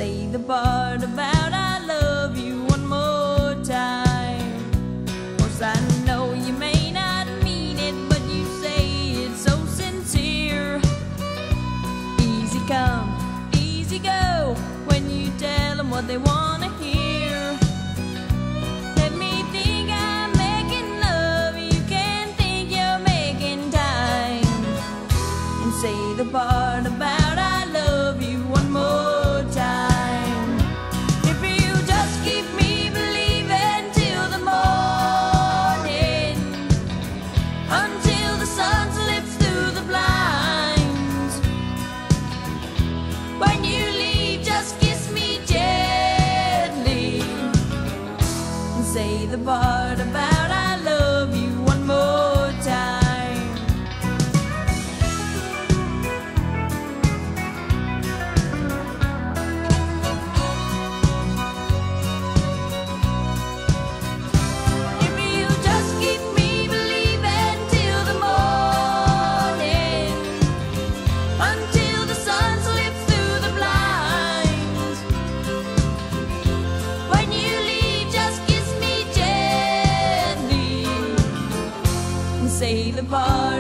say the part about I love you one more time. Course I know you may not mean it, but you say it so sincere. Easy come, easy go, when you tell them what they want to hear. Let me think I'm making love, you can think you're making time. And say the part about I love you one more time. If you just keep me believing till the morning, until the sun slips through the blinds. When you leave, just kiss me gently and say the part about I love you one more time. If you just keep me believing till the morning, until the sun slips through the blinds. When you leave, just kiss me gently and say the part